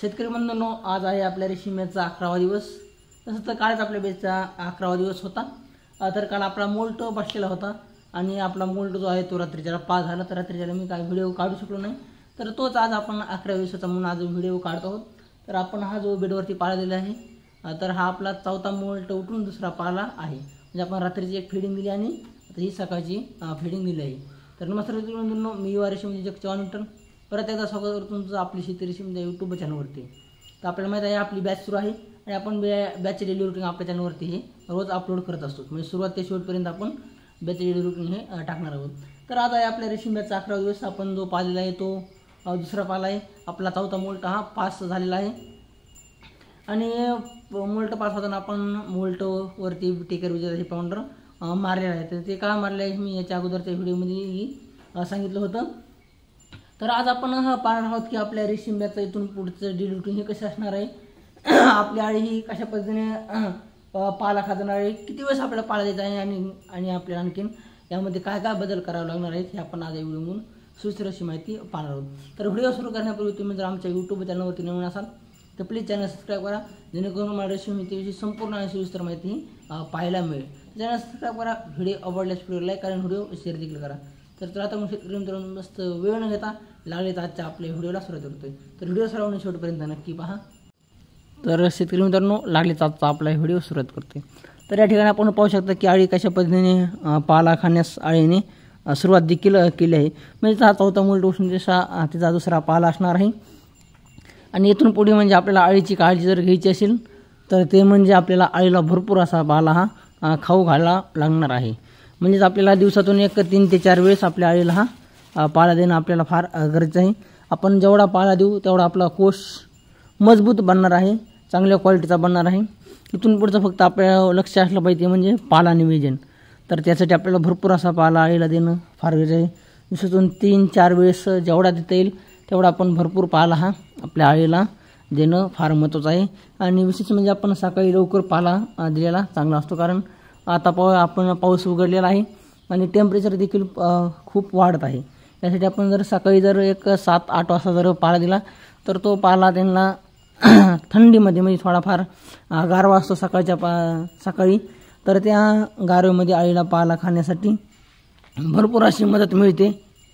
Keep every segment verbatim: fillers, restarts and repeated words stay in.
शेतकरी बंधूंनो, आज आहे आपल्या रेशीमचा अकरावा दिवस। तसं तर कालच आपल्या बेचा अकरावा दिवस होता। तर काल आपला मोल्ट बसलेला होता आणि आपला मोल्ट जो आहे तो रात्रीच्याला पाच झाला। तर रात्रीच्याला मी काय व्हिडिओ काढू शकलो नाही, तर तोच आज आपण अकराव्या दिवसाचा म्हणून आज व्हिडिओ काढतो आहोत। तर आपण हा जो बेडवरती पाला दिला आहे, तर हा आपला चौथा मोल्ट उठून दुसरा पाला आहे। म्हणजे आपण रात्रीची एक फीडिंग दिली आणि आता ही सकाळची फीडिंग दिली आहे। तर नमस्कार शेतकरी बंधूंनो, मी युवा रेशीम जग चव्हाण विठ्ठल परत एकदा स्वागत करतो तुमचं आपली शेती रेशीम यूट्यूब चॅनलवरती। तर आपल्याला माहिती आहे आपली बॅच सुरू आहे आणि आपण बॅचचे डेली रुटीन आपल्या चॅनलवरती हे रोज अपलोड करत असतो। म्हणजे सुरुवात ते शेवटपर्यंत आपण बॅचचे डेली रुटीन हे टाकणार आहोत। तर आज आहे आपल्या रेशीम बॅचचा अकरावा दिवस। आपण जो पालेला आहे तो दुसरा पाला आहे। आपला चौथा मोल्ट हा पास झालेला आहे आणि मोल्ट पास होताना आपण मोल्टवरती टेकर विजय हे पाऊंडर मारलेला आहे। तर ते का मारले आहे मी याच्या अगोदरच्या व्हिडिओमध्ये सांगितलं होतं। तर आज आपण हा पाहणार आहोत की आपल्या रेशीम बॅचचं इथून पुढचं डेली रुटीन हे कसं असणार आहे, आपली आळी ही कशा पद्धतीने पाला खाजणार आहे, किती वेळेस आपल्याला पाला द्यायचा आहे आणि आणि आपल्याला आणखीन यामध्ये काय काय बदल करावे लागणार आहेत हे आपण आज या व्हिडिओमधून सविस्तर अशी माहिती पाहणार आहोत। तर व्हिडिओ सुरू करण्यापूर्वी तुम्ही जर आमच्या यूट्यूब चॅनलवरती नवीन असाल तर प्लीज चॅनल सबस्क्राईब करा, जेणेकरून मला रेशीम शेतीविषयी संपूर्ण आणि सविस्तर माहिती पाहायला मिळेल। चॅनल सबस्क्राईब करा, व्हिडिओ आवडल्यास व्हिडिओ लाईक करा, व्हिडिओ शेअर देखील करा। तर चला आता मग शेतकरी मित्रांनो, मस्त वेळ न घेता लागले तर आजच्या आपल्या व्हिडिओला सुरुवात करतोय। तर व्हिडिओ सर्वांनी शेवटपर्यंत नक्की पहा। तर शेतकरी मित्रांनो, लागले तर आजचा आपला व्हिडिओ सुरुवात करतोय। तर या ठिकाणी आपण पाहू शकता की आळी कशा पद्धतीने पाला खाण्यास आळीने सुरुवात देखील केली आहे। म्हणजे हा चौथा मोल्ट उठून जसा तिचा दुसरा पाला असणार आहे आणि इथून पुढे म्हणजे आपल्याला आळीची काळजी जर घ्यायची असेल तर ते म्हणजे आपल्याला आळीला भरपूर असा पाला हा खाऊ घालायला लागणार आहे। म्हणजेच आपल्याला दिवसातून एक तीन ते चार वेळेस आपल्या आळीला हा पाला देणं आपल्याला फार गरजेचं आहे। आपण जेवढा पाला देऊ तेवढा आपला कोश मजबूत बनणार आहे, चांगल्या क्वालिटीचा बनणार आहे। इथून पुढचं फक्त आपल्याला लक्ष असलं पाहिजे म्हणजे पाला नियोजन। तर त्यासाठी आपल्याला भरपूर असा पाला आळीला देणं फार गरजेचं आहे। दिवसातून तीन चार वेळेस जेवढा देता येईल तेवढा आपण भरपूर पाला हा आपल्या आळीला देणं फार महत्त्वाचं आहे। आणि विशेष म्हणजे आपण सकाळी लवकर पाला दिलेला चांगला असतो, कारण आता पाव आपण पाऊस उघडलेला आहे आणि टेम्परेचर देखील खूप वाढत आहे। त्यासाठी आपण जर सकाळी जर एक सात आठ वाजता जर पाला दिला तर तो पाला त्यांना थंडीमध्ये म्हणजे थोडाफार गारवा असतो सकाळच्या पा सकाळी तर त्या गारव्यामध्ये आळीला पाला खाण्यासाठी भरपूर अशी मदत मिळते।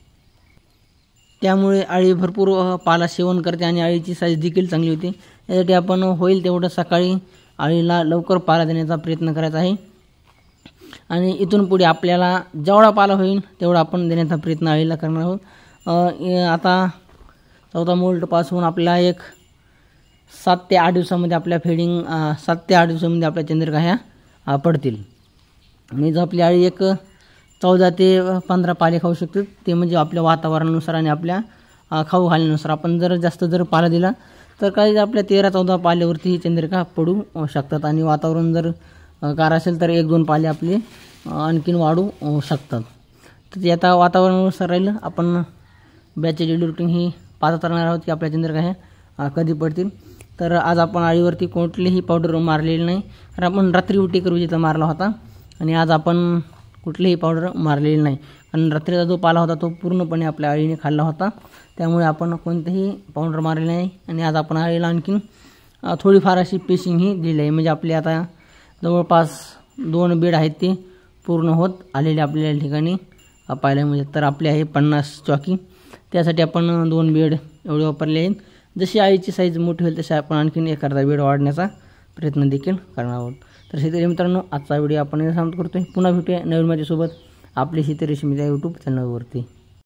त्यामुळे आळी भरपूर पाला सेवन करते आणि आळीची साईज देखील चांगली होते। यासाठी आपण होईल तेवढं सकाळी आळीला लवकर पाला देण्याचा प्रयत्न करायचा आहे आणि इथून पुढे आपल्याला जेवढा पाला होईल तेवढा आपण देण्याचा प्रयत्न आळीला करणार आहोत। आता चौथा मोल्ट पास होऊन आपल्याला एक सात ते आठ दिवसामध्ये आपल्या फेडिंग सात ते आठ दिवसामध्ये आपल्या चंद्रिका ह्या पडतील आणि जो आपली आळी एक चौदा ते पंधरा पाले खाऊ शकते। ते म्हणजे आपल्या वातावरणानुसार आणि आपल्या खाऊ घालण्यानुसार। आपण जर जास्त जर पाला दिला तर काही आपल्या तेरा चौदा पाल्यावरती ही चंद्रिका पडू शकतात आणि वातावरण जर गार असेल तर एक दोन पाले आपले आणखीन वाढू शकतात। तर ते आता वातावरणानुसार राहिलं। आपण बॅचचे डेली रुटीन ही पाहत राहणार आहोत की आपल्या चंद्रिका ह्या कधी पडतील। तर आज आपण आळीवरती कोणतीही पावडर मारलेली नाही, तर आपण रात्री टेकर विजेचा मारला होता आणि आज आपण कुठलीही पावडर मारलेली नाही, कारण रात्रीचा जो पाला होता तो पूर्णपणे आपल्या आळीने खाल्ला होता। त्यामुळे आपण कोणतेही पावडर मारलेली नाही आणि आज आपण आळीला आणखीन थोडीफार अशी पेशिंग ही दिली आहे। म्हणजे आपले आता जवळपास दोन बेड आहेत ते पूर्ण होत आलेले आपल्या या ठिकाणी पाहायला मिळतात। तर आपले आहे पन्नास चॉकी, त्यासाठी आपण दोन बेड एवढे वापरले आहेत। जशी आळीची साईज मोठी होईल तशी आपण आणखीन एक अर्धा बेड वाढण्याचा प्रयत्न देखील करणार आहोत। तर शेतकरी मित्रांनो, आजचा व्हिडिओ आपण समाप्त करतोय। पुन्हा भेटूया नवीन माझ्यासोबत आपली शेती रेशीम यूट्यूब चॅनलवरती।